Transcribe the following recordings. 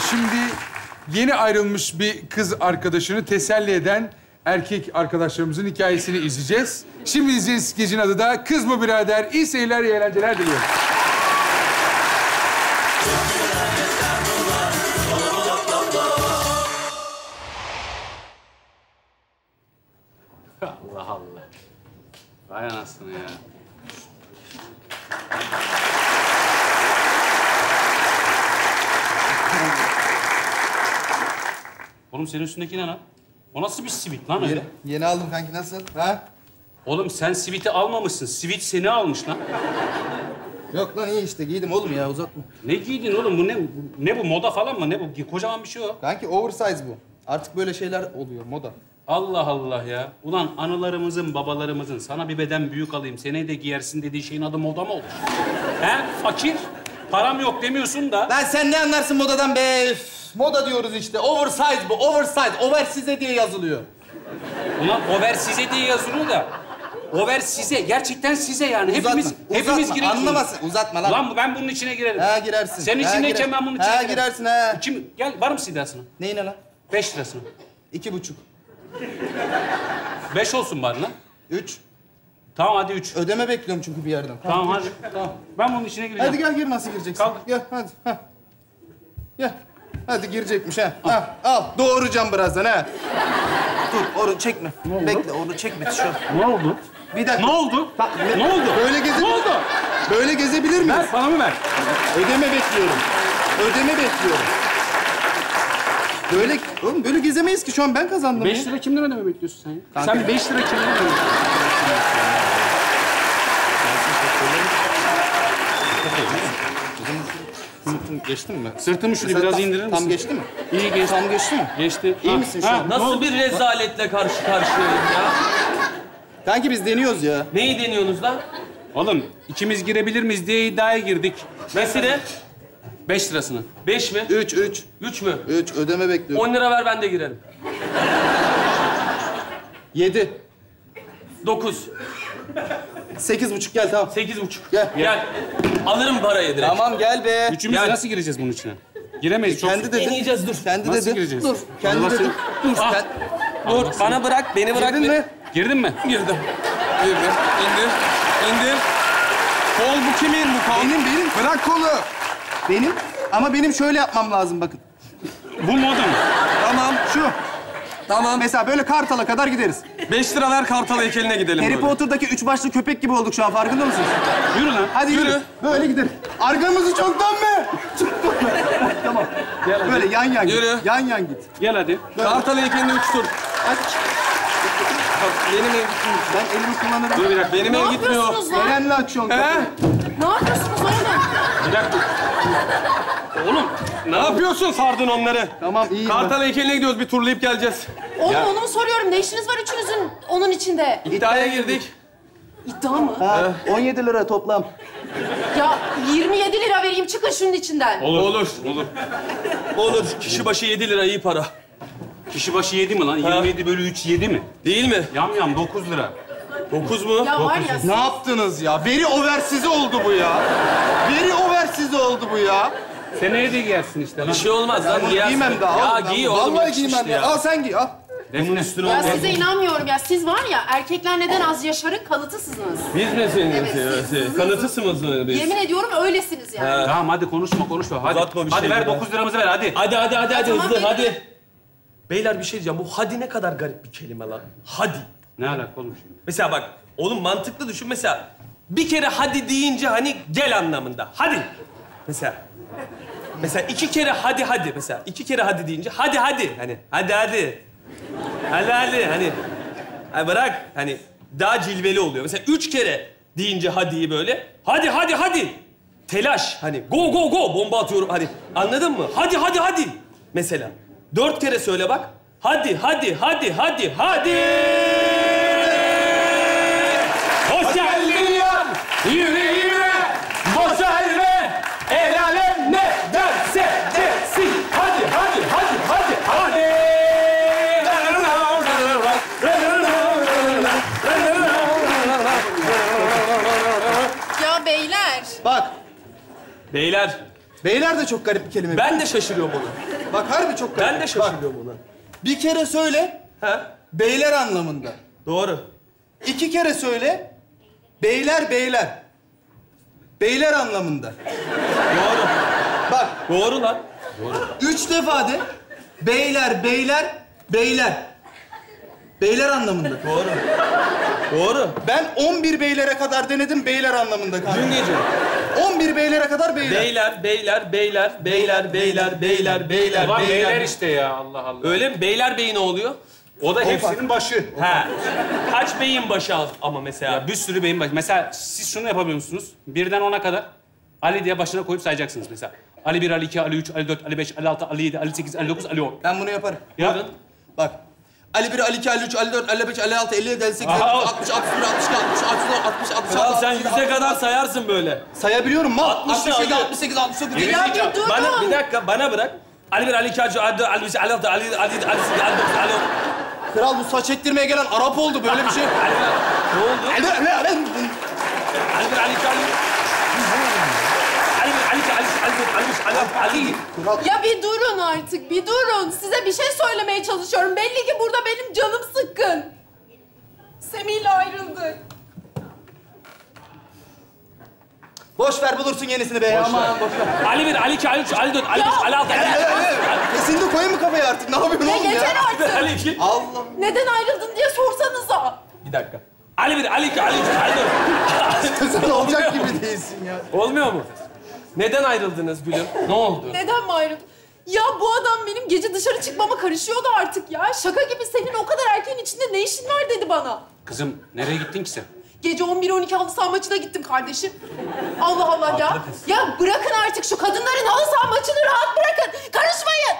Şimdi yeni ayrılmış bir kız arkadaşını teselli eden erkek arkadaşlarımızın hikayesini izleyeceğiz. Şimdi izleyeceğiz skecin adı da Kız mı Birader? İyi seyirler, iyi eğlenceler diliyorum. Allah Allah. Vay anasını ya. Oğlum senin üstündeki ne lan? O nasıl bir sivit lan öyle? Yeni aldım kanki, nasıl? Ha? Oğlum sen siviti almamışsın. Sivit seni almış lan. Yok lan, iyi işte. Giydim oğlum ya, uzatma. Ne giydin oğlum? Bu ne? Ne bu? Moda falan mı? Ne bu? Kocaman bir şey o. Kanki oversize bu. Artık böyle şeyler oluyor, moda. Allah Allah ya. Ulan analarımızın, babalarımızın sana bir beden büyük alayım, seneye de giyersin dediği şeyin adı moda mı olur? He? Fakir. Param yok demiyorsun da. Lan sen ne anlarsın modadan be? Üf, moda diyoruz işte. Oversize bu, oversize. Oversize diye yazılıyor. Ulan over size diye yazılıyor da. Over size, gerçekten size yani. Uzatma, Hepimiz uzatma. giriyoruz. Anlamasın, uzatma lan. Lan ben bunun içine girerim. Ha, girersin. Sen Ha, içindeyken girer. ben bunun içine Ha, girerim. girersin ha. Gel, var mı sidasına? Neyine lan? 5 lirasına. 2,5. 5 olsun bari lan. 3. Tamam hadi 3. Ödeme bekliyorum çünkü bir yerden. Tamam hadi. Tamam. Ben bunun içine gireceğim. Hadi gel, gir, nasıl gireceksin? Kalk. Gel, hadi. Ha. Gel. Hadi girecekmiş ha. Ha, al. Doğuracağım birazdan ha. Dur, onu çekme. Bekle, onu çekme şu an. Ne oldu? Bir dakika. Ne oldu? Ne oldu? Böyle Ne oldu? Böyle gezebilir miyiz? Ver, paramı ver. Ödeme bekliyorum. Ödeme bekliyorum. Böyle, oğlum böyle gezemeyiz ki, şu an ben kazandım. 5 lira kimden ödeme bekliyorsun sen ya? Kanka. Sen 5 lira kimden ödeme bekliyorsun? Geçtin mi? Sırtımı şunu biraz indirir misin? Tam geçti mi? İyi geçti. Tam geçti mi? Geçti. İyi misin şu an? Nasıl bir rezaletle karşı karşıyayız ya? Kanki biz deniyoruz ya. Neyi deniyorsunuz lan? Oğlum ikimiz girebilir miyiz diye iddiaya girdik. Nesine? 5 lirasını. 5 mi? 3. 3 mü? 3 ödeme bekliyorum. 10 lira ver ben de girerim. 7. 9. 8,5 gel, tamam. 8,5. Gel. Gel. Alırım parayı direkt. Tamam gel be. Üçümüz Yani- nasıl gireceğiz bunun içine? Giremeyiz. Çok... Kendi dedi. Deneyeceğiz, dur. Kendi Nasıl dedi. gireceğiz? Dur. Kendi Allah dedi. seni- Dur. Ah. Sen... Dur, bana bırak, beni bırak. Girdin mi? Girdin mi? Girdim. Girdim. İndir. İndir. Kol bu kimin? Bu kol. Benim. Bırak kolu. Benim. Ama benim şöyle yapmam lazım, bakın. Bu moda mı? Tamam. Şu. Tamam. Mesela böyle Kartal'a kadar gideriz. 5 lira ver Kartal heykeline gidelim Harry böyle. Potter'daki 3 başlı köpek gibi olduk şu an, farkında mısınız? Yürü lan. Hadi yürü. Böyle gidelim. Arkamızı çok dönme. Çok dönme. Tamam. Böyle yan yan git. Yürü. Yan yan git. Gel hadi. Kartal heykeline 3 tur. Hadi. Bak, benim ev gitmiyor. Ben elimi kullanırım. Dur bir dakika. Benim ev gitmiyor. yapıyorsunuz lan? Eren'le açıyorsun. He? Ne yapıyorsunuz oğlum? Bir dakika. Oğlum, ne yapıyorsun sardın onları? Tamam, iyiyim Kartal heykeline gidiyoruz, bir turlayıp geleceğiz. Oğlum onu mu soruyorum? Ne işiniz var üçünüzün onun içinde? İddiaya girdik. İddia mı? Ha, 17 lira toplam. Ya 27 lira vereyim, çıkın şunun içinden. Olur. Olur. Olur. Kişi başı 7 lira, iyi para. Kişi başı 7 mi lan? 27 bölü 3 7 mi? Değil mi? Yam 9 lira. 9 mu? Ya var ya Ne yaptınız ya? Veri oversize oldu bu ya. Veri oversize oldu bu ya. Seneye de giyersin işte lan. Bir şey olmaz lan. Bunu Giyersin. giymem daha. Ya oğlum, ben giy bunu oğlum. Vallahi yakışmış giymem ya. Al sen giy, al. Bunun üstüne Ya olmaz. size inanmıyorum ya. Siz var ya, erkekler neden az yaşarın kanıtısınız. Biz mi senin Evet, kanıtısımız mı biz? Yemin ediyorum öylesiniz yani. Tamam hadi konuşma. Hadi. Uzatma bir Hadi şey ver ya. 9 liramızı ver hadi. Hadi tamam, hızlı benim- hadi. Beyler bir şey diyeceğim. Bu hadi ne kadar garip bir kelime lan. Hadi. Ne alaka oğlum şimdi? Mesela bak, oğlum mantıklı düşün. Mesela bir kere hadi deyince hani gel anlamında. Hadi. Mesela 2 kere hadi mesela. 2 kere hadi deyince hadi. Hani hadi. Hadi hani. Ha bırak hani daha cilveli oluyor. Mesela 3 kere deyince hadiyi böyle. Hadi. Telaş hani go bomba atıyorum hani. Anladın mı? Hadi. Mesela 4 kere söyle bak. Hadi. Hoş geldin yan yüreğime. Boş verme. El alem ne derse desin. Hadi. Ya beyler. Bak. Beyler, Beyler de çok garip bir kelime. Ben de şaşırıyorum ona. Bak harbi çok garip. Ben de şaşırıyorum ona. Bir kere söyle, Ha? beyler anlamında. Doğru. 2 kere söyle, beyler beyler. Beyler anlamında. Doğru. Bak, Doğru lan. 3 defa de, beyler beyler beyler. Beyler anlamında. Doğru. Doğru. Ben 11 beylere kadar denedim, beyler anlamında kanka. Dün gece. 11 beylere kadar beyler. Beyler, beyler, beyler, beyler, beyler, beyler, beyler, Ulan beyler beyler. işte ya Allah Allah. Öyle mi? Beyler beyi ne oluyor? O da hepsinin başı. Ha. Kaç beyin başı ama mesela? Ya bir sürü beyin başı. Mesela siz şunu yapabiliyor musunuz? Birden 10'a kadar Ali diye başına koyup sayacaksınız mesela. Ali 1, Ali 2, Ali 3, Ali 4, Ali 5, Ali 6, Ali 7, Ali 8, Ali 9, Ali 10. Ben bunu yaparım. Ya. Bak. Ali 1, Ali 2, Ali 3, Ali 4, Ali 5, Ali 6, 57, 58, Aha. 60, 61, 62, 60, 60, 60, Kral 66, sen 67, 100'e kadar sayarsın böyle. sayabiliyorum mal. 67, 67, 68, 69, Ya bir durun. Bana bir dakika, bana bırak. Ali 1, Ali 2, Ali 3, Ali 4, Ali 5, Ali 6, Ali 7, Ali 8, Ali 9, Ali 10. Kral bu saç ektirmeye gelen Arap oldu böyle bir şey. Ne oldu? Ali 1, Ali 2, Ali 3. Ali 1, Ali 2, Ali 3, Ali 4, Ali 5, Ali 6, Ali 7. Ya bir durun artık, bir durun. Size bir şey söylemeye çalışıyorum. Belli ki burada benim canım sıkkın. Semih'le ayrıldık. Boş ver bulursun yenisini be. Aman boş ver. Ali 1, Ali 2, Ali 3, Ali 4, Ali 5, Ali 6, Ali 7. Kesinlikle koyun mu kafaya artık? Ne yapıyorsun Ya oğlum yeter ya? artık. Ali 2. Allah. Neden ayrıldın diye sorsanıza. Bir dakika. Ali 1, Ali 2, Ali 3, Ali 4. Sen olacak gibi değilsin ya. Olmuyor mu? Neden ayrıldınız Gülüm? Ne oldu? Neden mi ayrıldın? Ya bu adam benim gece dışarı çıkmama karışıyordu artık ya. Şaka gibi senin o kadar erkeğin içinde ne işin var dedi bana. Kızım nereye gittin ki sen? Gece 11-12 halı saha maçına gittim kardeşim. Allah Allah ya. Haklı kız. Ya bırakın artık şu kadınların halı saha maçını rahat bırakın. Karışmayın.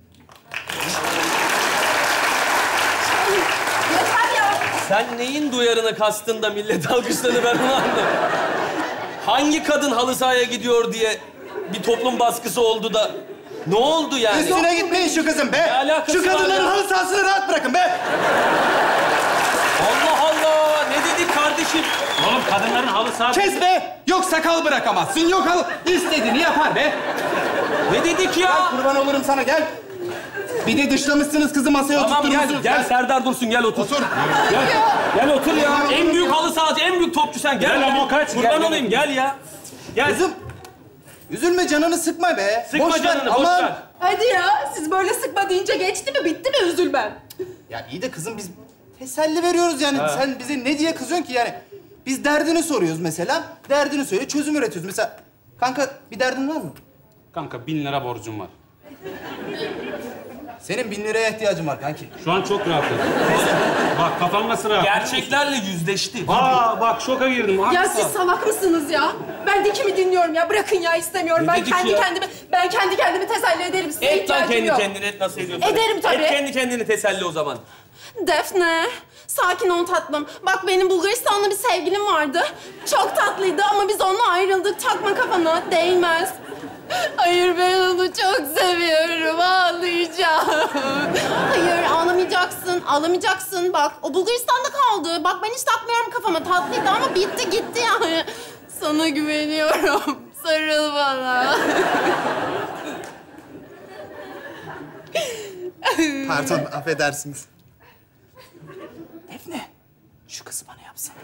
Yeter ya. Sen neyin duyarını kastın da millet alkışladı ben onu anlamadım. Hangi kadın halı sahaya gidiyor diye bir toplum baskısı oldu da ne oldu yani? Üstüne gitmeyin şu kızın be. alakası Şu var kadınların ya? halı sahasını rahat bırakın be. Allah Allah! Ne dedik kardeşim? Oğlum kadınların halı saha... Kes be. Yok sakal bırakamazsın. Yok istediğini yapar be. Ne dedik Gel ya? kurban olurum sana gel. Bir de dışlamışsınız kızı masaya Tamam gel, oturtturmuşsunuz. gel Serdar Dursun gel otur. Otur. Gel otur ya. En büyük halı sahacı, en büyük topçu sen. Gel. Gel ama kaç, Kurban gel. olayım gel ya. Gel. Kızım. Üzülme canını sıkma be. Sıkma Boş ver, canını, boş aman. ver. Hadi ya. Siz böyle sıkma deyince geçti mi? Bitti mi üzülmem? Ya iyi de kızım biz teselli veriyoruz yani. Sen bize ne diye kızıyorsun ki yani? Biz derdini soruyoruz mesela. Derdini söyle, çözüm üretiyoruz. Mesela kanka bir derdin var mı? Kanka 1000 lira borcum var. Senin 1000 liraya ihtiyacın var kanki. Şu an çok rahatladım. Bak kafam nasıl rahat? Gerçeklerle yüzleşti. Aa bak şoka girdim. Ya Haklısın. siz salak mısınız ya? Ben de kimi dinliyorum ya? Bırakın ya istemiyorum. Ne Ben dedik kendi ya? kendimi teselli ederim. Size Et lan ihtiyacım kendi yok. kendine, et nasıl ediyorsun? Ederim tabii. Et kendi kendini teselli o zaman. Defne, sakin ol tatlım. Bak benim Bulgaristan'da bir sevgilim vardı. Çok tatlıydı ama biz onunla ayrıldık. Takma kafana, değmez. Hayır ben onu çok seviyorum, ağlayacağım. Hayır ağlamayacaksın, ağlamayacaksın. Bak o Bulgaristan'da kaldı. Bak ben hiç takmıyorum kafama. Tatlıydı ama bitti gitti yani. Sana güveniyorum. Sarıl bana. Pardon, affedersiniz. Defne, şu kızı bana yapsana.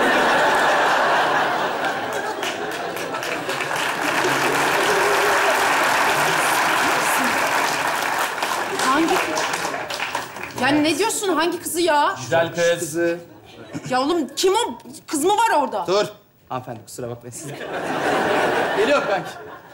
Hangi kız? Yani ne diyorsun? Hangi kızı ya? Güzel kız. Kızı. Ya oğlum kim o? Kız mı var orada? Dur. Hanımefendi kusura bakmayın siz. Geliyor kanki.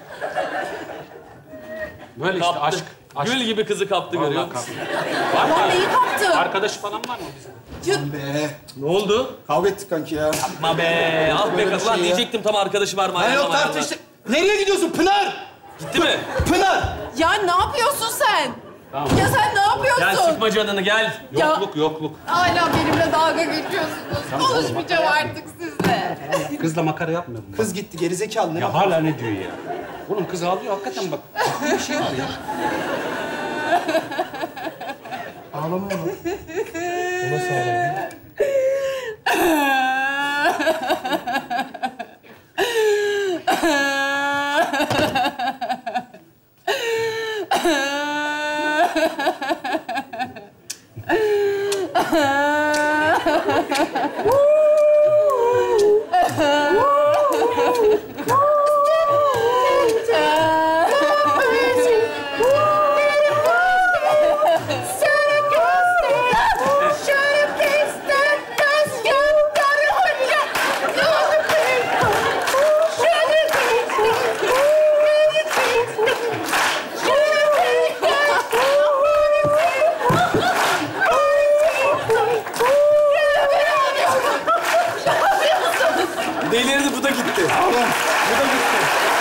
Böyle işte Kaptı. aşk. Aşk. Gül gibi kızı kaptı görüyor Vallahi musun? kaptı. Lan neyi kaptı? Arkadaşı falan var mı bizim? Ya, Be. Ne oldu? Kavga ettik kanki ya. Yapma be. Ah be Böyle bir kız. Lan şey ya. diyecektim tam arkadaşı var mı? Ha yok Ayarlama, tartıştık. Nereye gidiyorsun Pınar? Gitti mi? Pınar! ya ne yapıyorsun sen? Tamam. Ya sen ne yapıyorsun? Gel sıkma canını gel. Ya- Yokluk yokluk. Hala benimle dalga geçiyorsunuz. Konuşmayacağım artık sizle. Kızla makara yapmıyorum. Kız gitti gerizekalı ne? Ya hala ne diyor ya? Oğlum kız ağlıyor hakikaten bak. Bir şey var ya. Ağlamıyor mu? Delirdi, bu da gitti. Bu da gitti.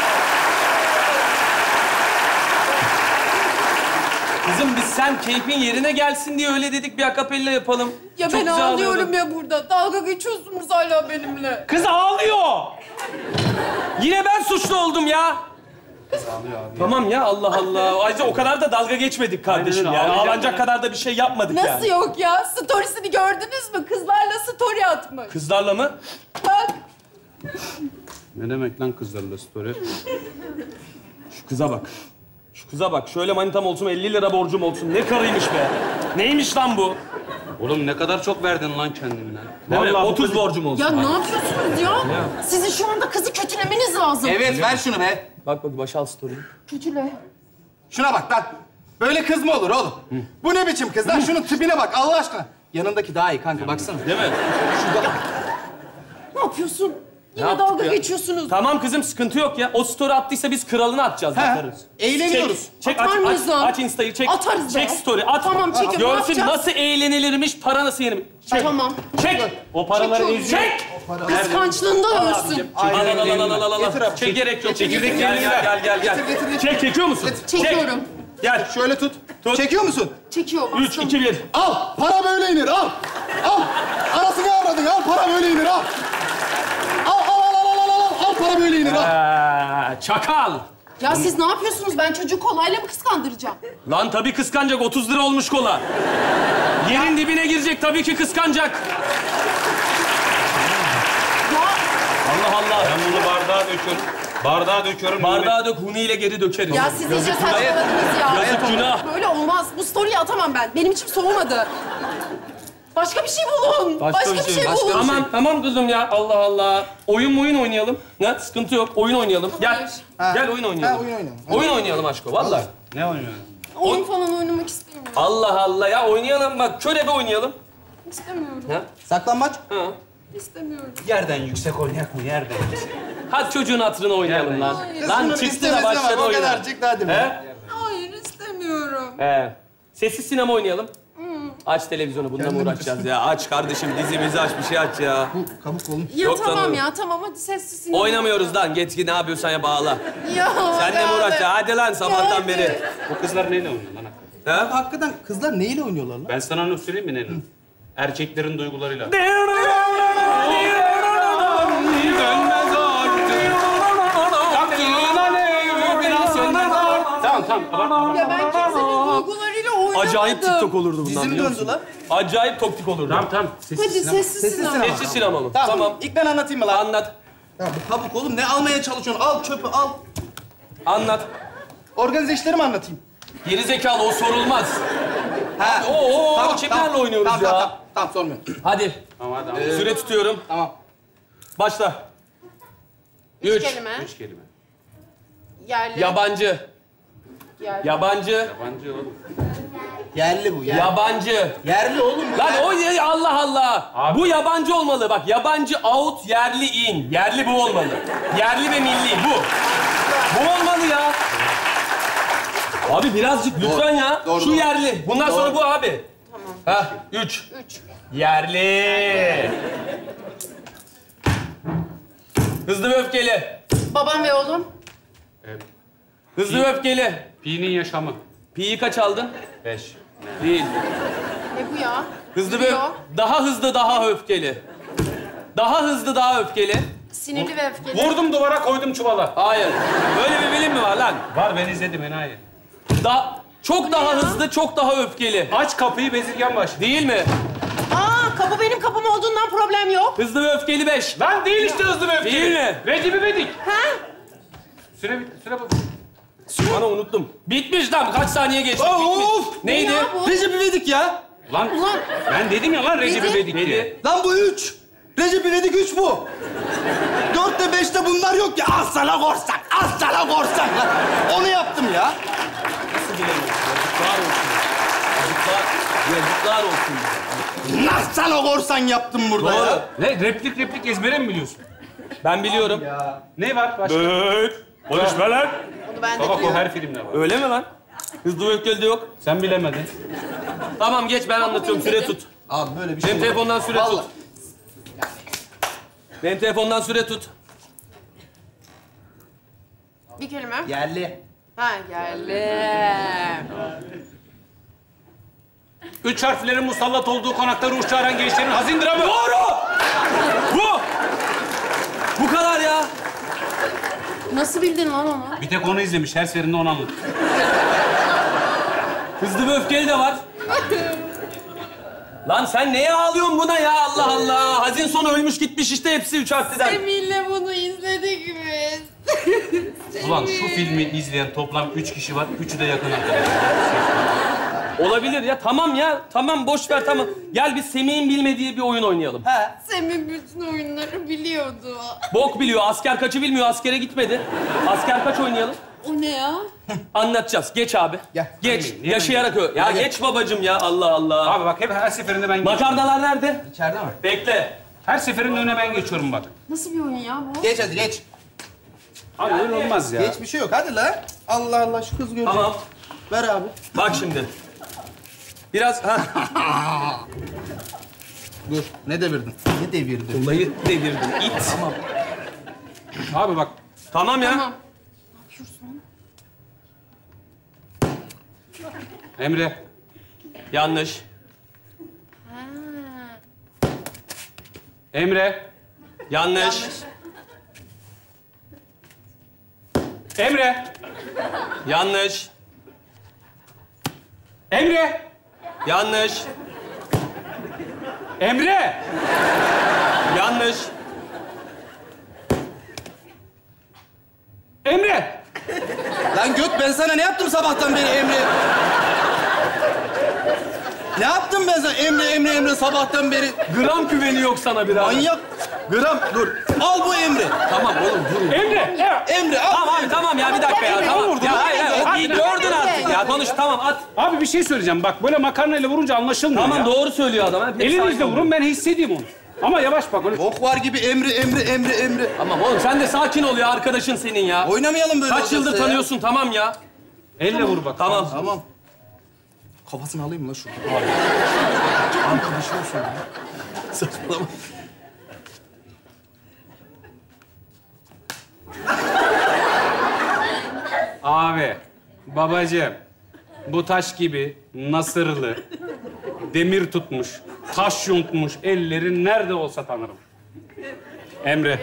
Kızım biz sen keyfin yerine gelsin diye öyle dedik, bir akapella yapalım. Ya Çok ben güzel ağlıyorum ağlıyordun. ya burada. Dalga geçiyorsunuz hala benimle. Kız ağlıyor. Yine ben suçlu oldum ya. Tamam ya, Allah Allah. Ayrıca o kadar da dalga geçmedik kardeşim Aynen, ya. ağlayacak Ağlanacak ya. kadar da bir şey yapmadık Nasıl yani. yok ya? Storiesini gördünüz mü? Kızlarla story atmış. Kızlarla mı? Bak. Ne demek lan kızlarla story? Şu kıza bak. Şu kıza bak. Şöyle manitam olsun, 50 lira borcum olsun. Ne karıymış be. Neymiş lan bu? Oğlum ne kadar çok verdin lan kendine. Değil mi? Vallahi 30 borcum olsun. Ya ne yapıyorsunuz ya? Sizin şu anda kızı kötülemeniz lazım. Evet, ver şunu be. Bak başal story. Kötüle. Şuna bak lan. Böyle kız mı olur oğlum? Bu ne biçim kız lan? Şunun tipine bak Allah aşkına. Yanındaki daha iyi kanka, baksana. Değil mi? Ne yapıyorsun? Yine yaptık dalga ya? geçiyorsunuz. Tamam kızım, sıkıntı yok ya. O story attıysa biz kralını atacağız, He, atarız. eğleniyoruz. Çek, Atar mıyız lan? aç Insta'yı, çek. Atarız be. Çek story, at. Tamam, çekin, ne Görsün yapacağız? nasıl eğlenilirmiş, para nasıl yenir. Çek. Tamam. Çek. O paraları Çekiyorum. eziyor. Çek. Kıskançlığında ölsün. Al. Çek, gerek yok. Çekirdek Gel, yerine ver. gel. Getir. Çek, çekiyor musun? Çekiyorum. Çek. Gel. Şöyle tut. Tut. Çekiyor musun? Çekiyorum. 3, 2, 1. Al. Para böyle inir. Al. Al. Arasını avradın. Al. Para böyle inir. Al. Al. Para böyle inir. Al. Çakal. Ya siz ne yapıyorsunuz? Ben çocuğu kolayla mı kıskandıracağım? Lan tabii kıskanacak. 30 lira olmuş kola. Yerin dibine girecek. Tabii ki kıskanacak. Ya Allah Allah. Ben bunu bardağa döküyorum. Bardağa döküyorum. Bardağı dök, huniyle geri dökeriz. Ya siz iyice saçmaladınız ya. Yazık, günah. Böyle olmaz. Bu story'i atamam ben. Benim içim soğumadı. Başka bir şey bulun. Başka bir şey bulun. Tamam kızım ya. Allah Allah. Oyun oynayalım. Ne? Sıkıntı yok. Oyun oynayalım. Gel. Ha. Gel oyun oynayalım. Ha, oyun oynayalım. Oyun oynayalım aşko. Vallahi. Ne oynuyorsun? Oyun falan oynamak istemiyorum. Allah Allah ya, oynayalım bak. Körebe oynayalım. İstemiyorum. Ha? Saklambaç. Ha. İstemiyorum. Yerden yüksek oynayak mı? Yerden yüksek. Hadi çocuğun hatırına oynayalım lan. Hayır. Lan Bunun çıktı da istemesine başladı bak, o oyuna. kadar çıktı hadi be. He? Hayır istemiyorum. He. Sessiz sinema oynayalım. Aç televizyonu, bununla mı uğraşacağız ya? Aç kardeşim, dizimizi aç, bir şey aç ya. Kabuk oğlum. Ya Yok tamam sanırım. ya tamam hadi sessizsin. Oynamıyoruz lan. Git ne yapıyorsan ya, bağla. Ya Sen de mi uğraşacaksın? Hadi lan sabahtan hadi. beri. Bu kızlar neyle oynuyor lan? Ha? Hakikaten kızlar neyle oynuyorlar lan? Ben sana onu söyleyeyim mi neyle? Erkeklerin duygularıyla. Tamam. Ya ben kimsenin duygularıyla oynamadım. Acayip TikTok olurdu bundan, Dizim biliyor döndü musun? lan. Acayip TikTok olurdu. Tamam. Hadi sessiz sinema. sinema. Sessiz sinema mı? Tamam. Tamam. İlk ben anlatayım mı lan? Anlat. Ya bu kabuk oğlum, ne almaya çalışıyorsun? Al çöpü al. Anlat. Organize işlerimi anlatayım. Geri zekalı, o sorulmaz. Ha. Kimlerle oynuyoruz tamam, ya? Tamam sormuyorum. Hadi. Tamam hadi. Süre tutuyorum. Tamam. Başla. 3. Kelime. 3 kelime. Yerli. Yabancı. Yerli. Yabancı. Yabancı oğlum. Yerli bu. Yabancı. Yerli oğlum bu. Lan o ya, Allah Allah. Abi. Bu yabancı olmalı. Bak, yabancı out, yerli in. Yerli bu olmalı. Yerli ve milli bu. Bu olmalı ya. Abi birazcık lütfen ya. Doğru, Şu doğru. yerli. Bundan Doğru. sonra bu abi. Tamam. Ha, 3. 3. Yerli. Hızlı ve öfkeli. Babam ve oğlum. Hızlı ve öfkeli. Pi'nin yaşamı. Pi'yi kaç aldın? 5. Değil. Ne bu ya? Hızlı ve Yürüyor. daha hızlı, daha öfkeli. Daha hızlı, daha öfkeli. Sinirli ve öfkeli. Vurdum duvara, koydum çuvala. Hayır. Böyle bir bilim mi var lan? Var, ben izledim enayi. Çok daha ya? hızlı, çok daha öfkeli. Aç kapıyı, bezirgen baş. Değil mi? Aa kapı benim kapım olduğundan problem yok. Hızlı ve öfkeli 5. Lan değil işte hızlı ve öfkeli. Değil mi? Recep İvedik. Ha? Süre bitti, süre bu. Bana unuttum. Bitmiş lan. Kaç saniye geçti? Of! Neydi? Ne ya bu? Recep İvedik ya. Lan ben dedim ya lan Recep İvedik diye. Neydi? Lan bu 3. Recep İvedik 3 bu. 4'te 5'te bunlar yok ya. Al sana korsak, al sana korsak. Lan onu yaptım ya. Nasıl bilemiyorsun? Yazıklar olsun. Nasıl sana korsan yaptım burada Doğru. ya. Ne replik ezbere mi biliyorsun? Ben biliyorum. Ne var başka? Konuşma lan. Onu ben de Baba o biliyorum. her filmde var. Öyle mi lan? Hızlı ve öfkeli de yok. Sen bilemedin. Tamam geç ben anlatıyorum. Süre tut. Abi böyle bir şey Benim yok. telefondan süre Vallahi. tut. Benim telefondan süre tut. Bir kelime. Yerli. Ha geldi. 3 harflerin musallat olduğu konakta ruh çağıran gençlerin hazin dramı. Doğru! Bu! Bu kadar ya. Nasıl bildin lan onu? Bir tek onu izlemiş. Her seferinde onu anlatır. Hızlı ve öfkeli de var. Lan sen neye ağlıyorsun buna ya? Allah Allah. Hazin sonu ölmüş gitmiş işte hepsi 3 harfliden. Semih'le bunu izledik biz. Ulan şu filmi izleyen toplam 3 kişi var. Üçü de yakın arkadaşlar. Olabilir ya. Tamam ya. Tamam boş ver tamam. Gel biz Semih'in bilmediği bir oyun oynayalım. Semih bütün oyunları biliyordu. Bok biliyor. Asker kaçı bilmiyor. Askere gitmedi. Asker kaç oynayalım? O ne ya? Anlatacağız. Geç abi. Gel. Geç. Yaşayarak öl. Ya geç babacığım ya. Allah Allah. Abi bak hep her seferinde ben geçiyorum. Makarnalar nerede? İçeride mi? Bekle. Her seferinde öne ben geçiyorum bak. Nasıl bir oyun ya bu? Geç hadi geç. Abi öyle olmaz ya. Geç bir şey yok hadi lan. Allah Allah şu kız görecek. Tamam. Ver abi. Bak şimdi. Biraz... Ha. Dur. Ne devirdin? Ne devirdin? Olayı devirdin. İt. Tamam. Abi bak. Tamam ya. Tamam. Ne yapıyorsun? Emre. Yanlış. Ha. Emre. Yanlış. Emre. Yanlış. Emre. Yanlış. Emre. Yanlış. Emre. Lan göt ben sana ne yaptım sabahtan beri Emre? Ne yaptım ben sana Emre sabahtan beri? Gram güveni yok sana biraz. Manyak. Gram dur. Al bu Emre. Tamam oğlum durun. Emre. Emre al. Tamam abi tamam ya bir dakika ya tamam. vurdun? Ya hayır hayır Hadi. iyi gördün artık ya konuş tamam at. Abi bir şey söyleyeceğim. Bak böyle makarnayla vurunca anlaşılmıyor Tamam ya. doğru söylüyor adam. Hep Elinizle sakin olun. vurun ben hissedeyim onu. Ama yavaş bak öyle. Bok var gibi Emre. Tamam oğlum sen de sakin ol ya arkadaşın senin ya. Oynamayalım böyle. Kaç yıldır olacaksa ya. tanıyorsun tamam ya. Elle vur bak. Tamam. Tamam. Kafasını alayım mı lan şuradan? Arkadaşı olsun ya. Saçmalama. Abi, babacığım, bu taş gibi nasırlı, demir tutmuş, taş yontmuş ellerin nerede olsa tanırım. Emre.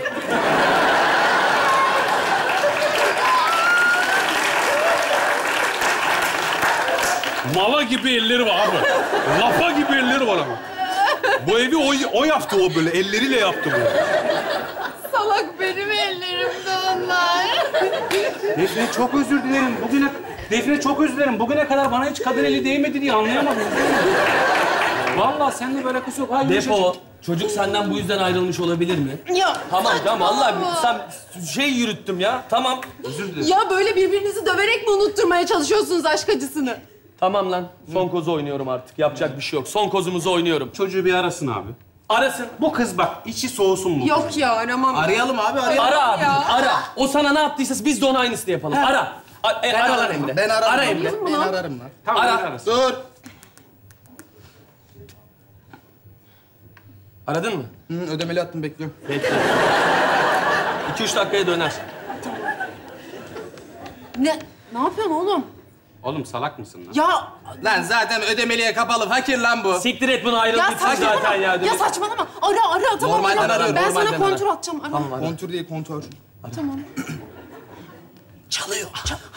Mala gibi elleri var abi. Lafa gibi elleri var ama. Bu evi o yaptı o böyle, elleriyle yaptı bunu. Salak benim ellerimde onlar. Defne çok özür dilerim. Defne çok özür dilerim. Bugüne kadar bana hiç kadın eli değmedi diye anlayamadım. Vallahi seninle bir alakası yok. Hayır, Depo çocuk senden bu yüzden ayrılmış olabilir mi? Ya Tamam tamam vallahi saçmalama. sen şey yürüttüm ya. Tamam. Ya böyle birbirinizi döverek mi unutturmaya çalışıyorsunuz aşk acısını? Tamam lan. Son kozu oynuyorum artık. Yapacak bir şey yok. Son kozumuzu oynuyorum. Çocuğu bir arasın abi. Arasın. Bu kız bak içi soğusun mu? Yok ya aramam. Arayalım abi arayalım. Ara abi. Ya. Ara. O sana ne yaptıysa biz de ona aynısını yapalım. Ara. Ara lan Emre. Ben ararım. Ara Emre. Ben ararım lan. Tamam, Ara. bir arasın. Dur. Aradın mı? Ödemeli attım bekliyorum. Bekle. 2-3 dakikaya döner. Ne yapıyorsun oğlum? Oğlum salak mısın lan? Ya Lan zaten ödemeliye kapalı fakir lan bu. Siktir et bunu ayrıl ya gitsin saçmalama. zaten ya. Ya saçmalama. Ara tamam. Normalden ara. arıyorum, Ben normalden sana kontür atacağım. Ara. Tamam ara. Kontür değil kontör. Tamam. Çalıyor.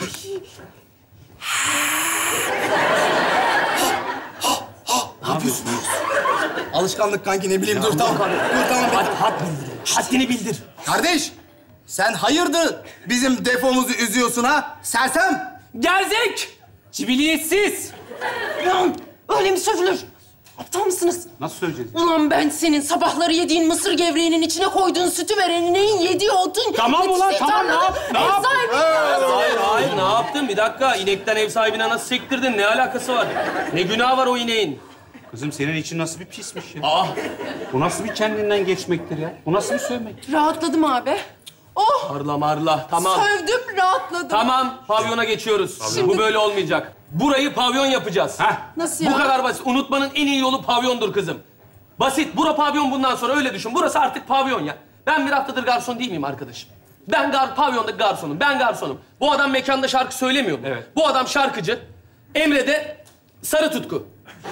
Ne yapıyorsun? Alışkanlık kanki ne bileyim dur tamam. Dur tamam. Haddini bildir. Kardeş Sen hayırdır bizim defomuzu üzüyorsun ha? Sersem! Gerzek! Cibiliyetsiz! Lan öyle mi sövülür? Aptal mısınız? Nasıl söyleyeceğiz? Ulan ben senin sabahları yediğin mısır gevreğinin içine koyduğun sütü vereninin yediği otun... Tamam ulan, yetiştiği tamam, tarlanın ne yap- ev sahibiyim. Hayır, ne yaptın? Bir dakika, inekten ev sahibine nasıl sektirdin? Ne alakası var? Ne günahı var o ineğin? Kızım senin için nasıl bir pismiş ya? Aa, Bu nasıl bir kendinden geçmektir ya? Bu nasıl bir sövmek? Rahatladım abi. Oh! marla. Tamam. Sövdüm, rahatladım. Tamam, pavyona geçiyoruz. Bu böyle olmayacak. Burayı pavyon yapacağız. Heh. Nasıl ya? Bu kadar basit. Unutmanın en iyi yolu pavyondur kızım. Basit. Bura pavyon bundan sonra öyle düşün. Burası artık pavyon ya. Ben bir haftadır garson değil miyim arkadaşım? Ben pavyondaki garsonum. Ben garsonum. Bu adam mekanda şarkı söylemiyor mu? Evet. Bu adam şarkıcı. Emre de sarı tutku.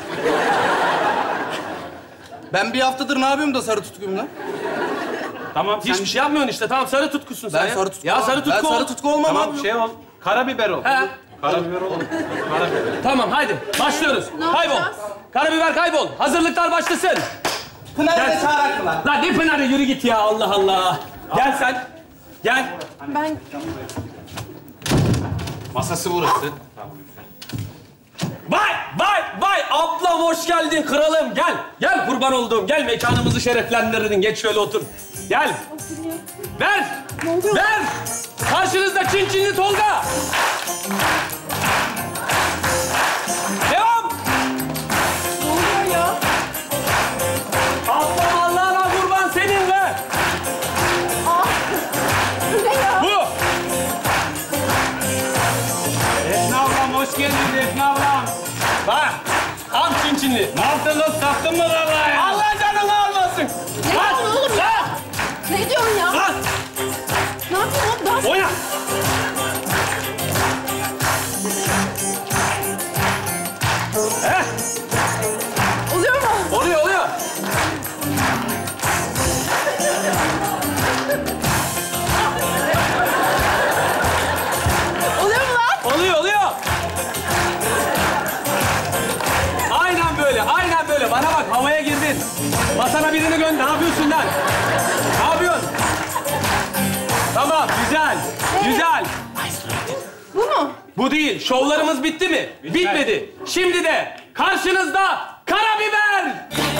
Ben bir haftadır ne yapıyorum da sarı tutkuyum lan? Tamam sen... Hiçbir şey yapmıyorsun işte. Tamam sarı tutkusun sen Ben ya. sarı tutku Ya olmam. sarı tutku Ben ol. sarı tutku olmam Tamam abi. şey ol. Karabiber ol. He. Karabiber ol. Karabiber. Tamam hadi başlıyoruz. Ne Kaybol. yapacağız? Karabiber kaybol. Hazırlıklar başlasın. Pınar'ı Gel. da çağırak lan. Lan ne Pınar'ı yürü git ya Allah Allah. Gel sen. Gel. Ben... Masası burası. Vay ablam hoş geldin kralım gel. Gel kurban olduğum gel mekanımızı şereflendirdin. Geç şöyle otur. Gel. Ver. Ne oluyor? Ver. Karşınızda Çinçinli Tolga. Devam. Ne oluyor ya? Ablam Allah'ına kurban seninle. Ah! Bu ne ya? Bu. Defne ablam hoş geldin Defne ablam. Bak. Tam Çinçinli. Ne yaptın lan? Sattın mı vallahi ya? Allah canını almasın. Ne diyorsun oğlum ya? Ne diyorsun ya? Lan. Ne yapıyorsun oğlum? Dans... Oyna. Oluyor mu? Oluyor. Oluyor mu lan? Oluyor. Aynen böyle. Bana bak, havaya girdin. Masana birini gönder. Ne yapıyorsun lan? Ne yapıyorsun? Tamam, güzel. Bu mu? Bu değil. Şovlarımız bitti mi? Bitmedi. Şimdi de karşınızda Karabiber.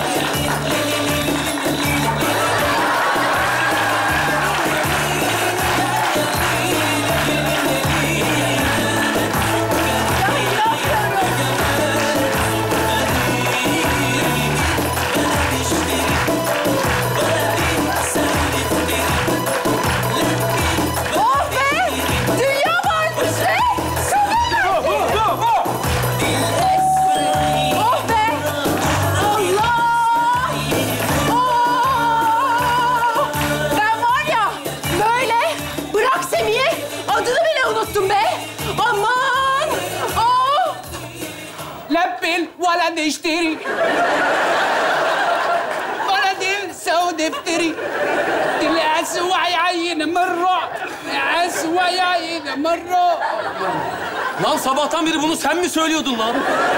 Oh be! Dünya varmış be! Bu. Oh be! Allah! Oh! Ben var ya böyle bırak Semih'i adını bile unuttum be! Aman! Oh! لبل ولا نشتري ولا تنسى ودفتري الأسوأ يعين مرة أسوأ يعين مرة Lan sabahtan beri bunu sen mi söylüyordun lan?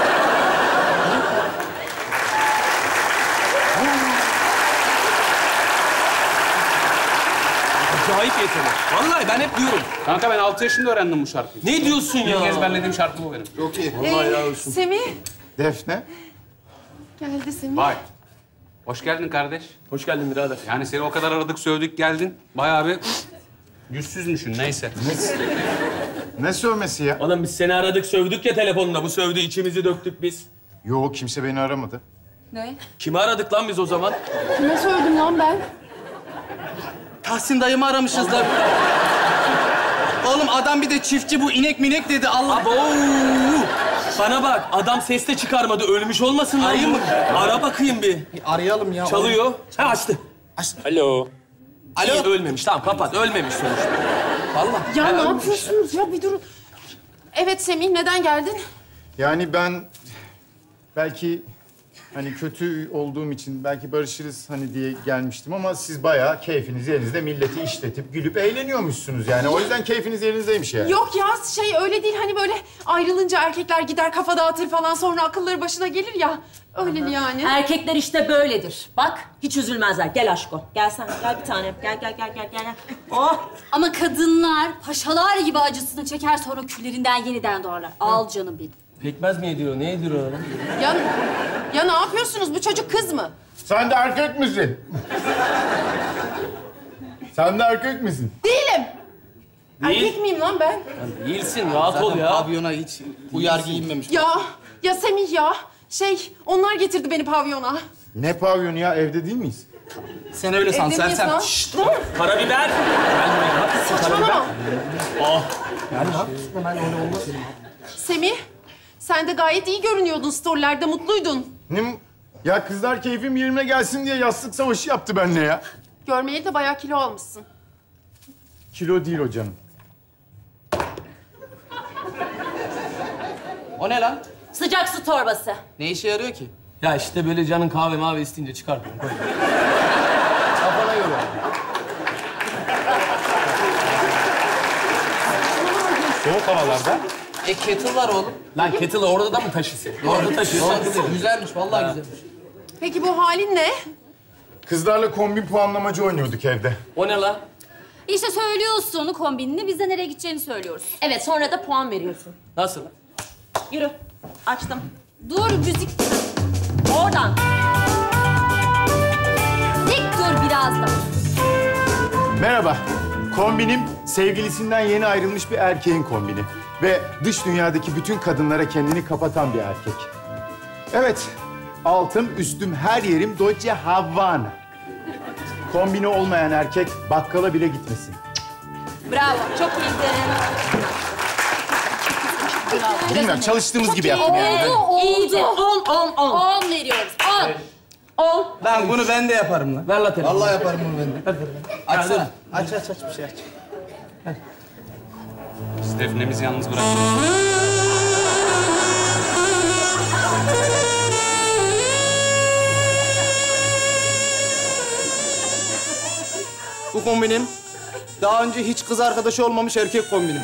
Acayip yetenek. Vallahi ben hep diyorum. Kanka ben 6 yaşında öğrendim bu şarkıyı. Ne diyorsun ya? İlk ezberlediğim şarkı bu benim. Çok iyi. Semih Defne. geldi Semih. Vay. Hoş geldin kardeş. Hoş geldin birader. Yani seni o kadar aradık, sövdük, geldin. Bayağı bir yüzsüzmüşsün, neyse. Ne sövmesi ya? Oğlum biz seni aradık, sövdük ya telefonla. Bu sövdü, içimizi döktük biz. Yo, kimse beni aramadı. Ne? Kimi aradık lan biz o zaman? Kime söyledim lan ben? Tahsin dayımı aramışız da. Oğlum adam bir de çiftçi bu inek minek dedi Allah. Abo! Bana bak, adam ses de çıkarmadı. Ölmüş olmasın lan Arayayım bu. mı? Ara bakayım bir. Arayalım ya. Çalıyor. Ha açtı. Alo. Alo. İyi, ölmemiş. Tamam kapat. Ölmemiş sonuçta. Vallahi. Ya ne ölmemiş. yapıyorsunuz ya? Bir durun. Evet Semih, neden geldin? Yani ben belki Hani kötü olduğum için belki barışırız hani diye gelmiştim ama siz bayağı keyfiniz yerinizde milleti işletip gülüp eğleniyormuşsunuz yani. O yüzden keyfiniz yerinizdeymiş yani. Yok ya öyle değil hani böyle ayrılınca erkekler gider kafa dağıtır falan sonra akılları başına gelir ya. Öyle yani. Erkekler işte böyledir. Bak hiç üzülmezler. Gel aşko. Gel sen. Gel bir tanem. Gel. Oh. Ama kadınlar paşalar gibi acısını çeker sonra küllerinden yeniden doğarlar. Al canım benim. Pekmez mi yediriyor? Ne yediriyor oğlum? Ya ne yapıyorsunuz? Bu çocuk kız mı? Sen de erkek misin? Sen de erkek misin? Değilim. Değil. Erkek miyim lan ben? Değilsin. Rahat ol ya. Pavyona hiç uyar giyinmemiş. Ya Semih ya. Onlar getirdi beni pavyona. Ne pavyonu ya? Evde değil miyiz? Sen öyle san, Evde sen miyiz sen. lan? Şşt. Dur. Karabiber. Saçmalama. Oh. Semih, sen de gayet iyi görünüyordun storylerde, mutluydun. Ne? Ya kızlar keyfim yerine gelsin diye yastık savaşı yaptı benimle ya. Görmeyeli de bayağı kilo almışsın. Kilo değil o canım. O ne lan? Sıcak su torbası. Ne işe yarıyor ki? Ya işte böyle canın kahve mavi isteyince çıkartıyorum. Koy. Kafana göre. Soğuk havalarda. Kettle var oğlum. Lan kettle'ı orada da mı taşısın? Orada taşıyorsan Doğru. Güzelmiş, vallahi güzelmiş. Peki bu halin ne? Kızlarla kombin puanlamacı oynuyorduk evde. O ne lan? İşte söylüyorsun kombinini, biz de nereye gideceğini söylüyoruz. Evet sonra da puan veriyorsun. Nasıl? Yürü. Açtım. Dur, müzik. Oradan. Dik dur biraz da. Merhaba. Kombinim sevgilisinden yeni ayrılmış bir erkeğin kombini. Ve dış dünyadaki bütün kadınlara kendini kapatan bir erkek. Evet, altım, üstüm, her yerim Dolce Havana. Kombini olmayan erkek bakkala bile gitmesin. Bravo. Çok iyiydin. Bilmiyorum, çalıştığımız gibi yaptım yani. İyiydi. 10. 10 veriyoruz. 10. Lan bunu ben de yaparım lan. Ver la telefonu. Vallahi yaparım bunu ben de. Açsana. Aç bir şey aç. Biz Defne'mizi yalnız bırakmıyoruz. Bu kombinim daha önce hiç kız arkadaşı olmamış erkek kombinim.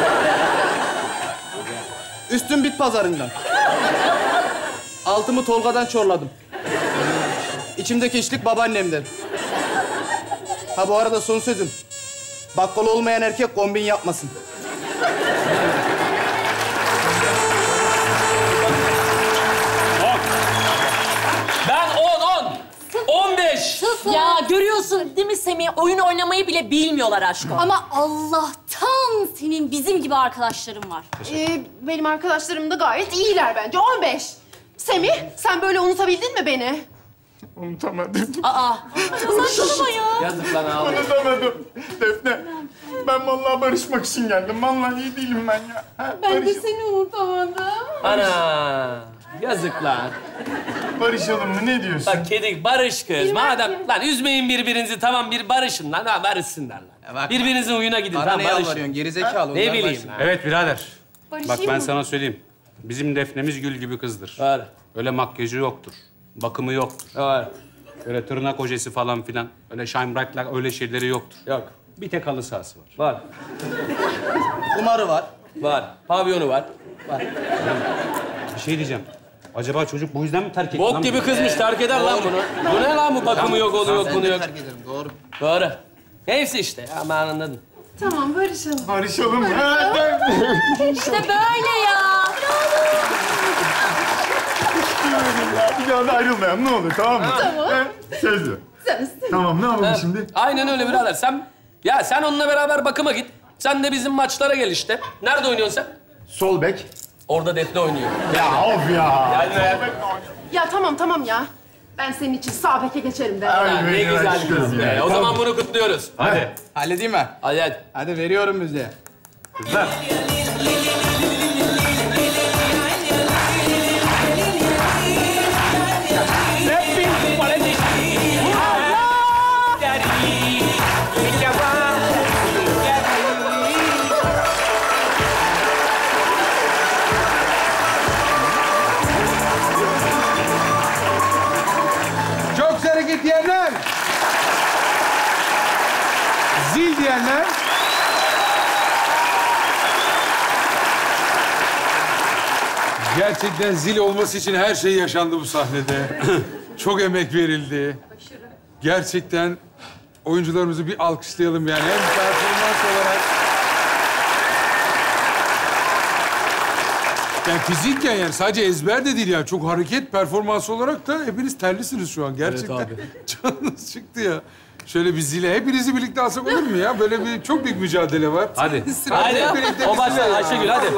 Üstüm bit pazarından. Altımı Tolga'dan çorladım. İçimdeki içlik babaannemden. Ha bu arada son sözüm. Bakkal olmayan erkek kombin yapmasın. Ben 15. Ya görüyorsun değil mi Semih? Oyun oynamayı bile bilmiyorlar aşkım. Ama Allah'tan senin bizim gibi arkadaşların var. Benim arkadaşlarım da gayet iyiler bence. 15. Semih, sen böyle unutabildin mi beni? Unutamadım. Saçmalama ya. Yazık lan ağlıyor. Unutamadım. Defne, ben vallahi barışmak için geldim. Vallahi iyi değilim ben ya. Ha, Ben de seni unutamadım. Ana. Yazık lan. Barışalım mı? Ne diyorsun? Lan kedi barış kız. Madem lan üzmeyin birbirinizi tamam bir barışın lan. Ha barışsınlar lan. bak. Birbirinizin uyuna gidin Bana tamam ne barışın. yalvarıyorsun? Gerizekalı. Ne ondan bileyim başla. lan. Evet birader. Bak Barışayım ben mı? sana söyleyeyim. Bizim Defne'miz gül gibi kızdır. Var. Öyle makyajı yoktur. Bakımı yoktur. Var. Öyle tırnak ojesi falan filan. Öyle shine bright'lar öyle şeyleri yoktur. Yok. Bir tek halı sahası var. Var. Kumarı var. Var. Pavyonu var. Bir şey diyeceğim. Acaba çocuk bu yüzden mi terk etti lan Bok gibi bunu? kızmış terk eder lan bunu. Bu ne lan bu bakımı yok oluyor Ben bunu de yok. terk ederim, doğru. Doğru. Neyse işte ya ben anladım. Tamam, barışalım. Barışalım mı? Ha, İşte böyle ya. bir daha da ayrılmayalım ne olur tamam mı? Tamam. Söz ver. Tamam ne yapalım şimdi? Aynen öyle birader. Sen onunla beraber bakıma git. Sen de bizim maçlara gel işte. Nerede oynuyorsun sen? Sol bek. Orada Defne oynuyor. Ya of ya. Gelme. Ya tamam ya. Ben senin için sağ beke geçerim de. Ay, Ne beni güzel aşkım kız be. ya. O zaman bunu kutluyoruz. Hadi. Halledeyim mi? Hadi hadi. Hadi veriyorum müziği. Kızlar. Gerçekten zil olması için her şey yaşandı bu sahnede. Çok emek verildi. Gerçekten oyuncularımızı bir alkışlayalım yani. Hem performans olarak... Yani fizikken yani sadece ezber de değil yani. Çok hareket performansı olarak da hepiniz terlisiniz şu an. Gerçekten canınız çıktı ya. Şöyle bir zile hepinizi birlikte alsak olur mu ya? Böyle bir çok büyük mücadele var. Hadi. Hadi. O başlar Ayşegül hadi.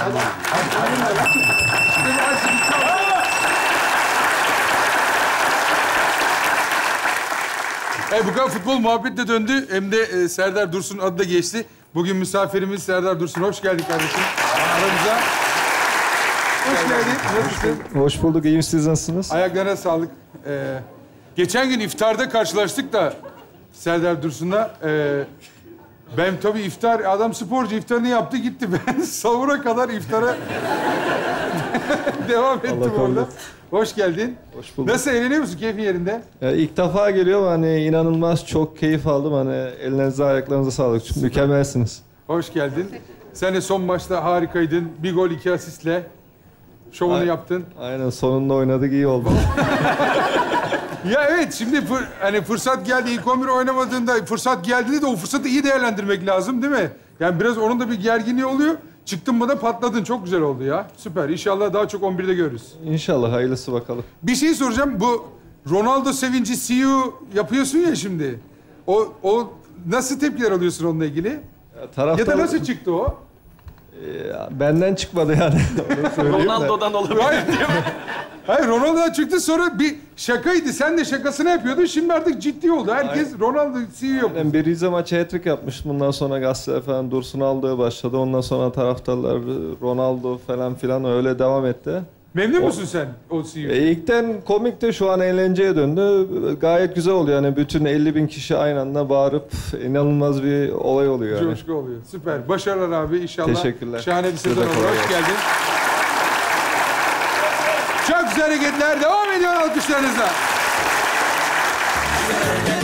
Bu kadar futbol muhabbet de döndü. Hem de Serdar Dursun adı da geçti. Bugün misafirimiz Serdar Dursun. Hoş geldin kardeşim aramıza. Hoş geldin. Nasılsın? Hoş bulduk. İyiyim. Siz nasılsınız? Ayaklarına sağlık. Geçen gün iftarda karşılaştık da Serdar Dursun'la. Ben tabii adam sporcu iftarını yaptı gitti. Ben sahura kadar iftara devam ettim orada. Hoş geldin. Hoş bulduk. Nasıl, eğleniyor musun? Keyfin yerinde? İlk defa geliyorum. Hani inanılmaz çok keyif aldım. Hani ellerinize, ayaklarınıza sağlık. Çünkü mükemmelsiniz. Hoş geldin. Sen de son maçta harikaydın. Bir gol, 2 asistle şovunu yaptın. Aynen. Sonunda oynadık. İyi oldu. Ya evet, şimdi hani fırsat geldi. İlk 11 oynamadığında fırsat geldiğinde de o fırsatı iyi değerlendirmek lazım değil mi? Yani biraz onun da bir gerginliği oluyor. Çıktın mı da patladın. Çok güzel oldu ya. Süper. İnşallah daha çok 11'de görürüz. İnşallah. Hayırlısı bakalım. Bir şey soracağım. Bu Ronaldo sevinci see you yapıyorsun ya şimdi. O nasıl tepkiler alıyorsun onunla ilgili? Ya da nasıl çıktı o? Benden çıkmadı yani. Ronaldo'dan olabilir. Hayır, Ronaldo'dan çıktı, sonra bir şakaydı. Sen de şakasını yapıyordun. Şimdi artık ciddi oldu. Herkes Ronaldo see you yapıyor. Ben bir Rize maçı hat-trick yapmıştım. Bundan sonra gazeteler falan Dursun Aldo'ya başladı. Ondan sonra taraftarlar Ronaldo falan filan öyle devam etti. Memnun musun sen o see you? İlkten komikti, şu an eğlenceye döndü. Gayet güzel oluyor yani, bütün 50.000 kişi aynı anda bağırıp inanılmaz bir olay oluyor yani. Coşku oluyor. Süper. Başarılar abi inşallah. Teşekkürler. Şahane bir sezon olur. Hoş geldin. Çok güzel hareketler devam ediyor alkışlarınızla.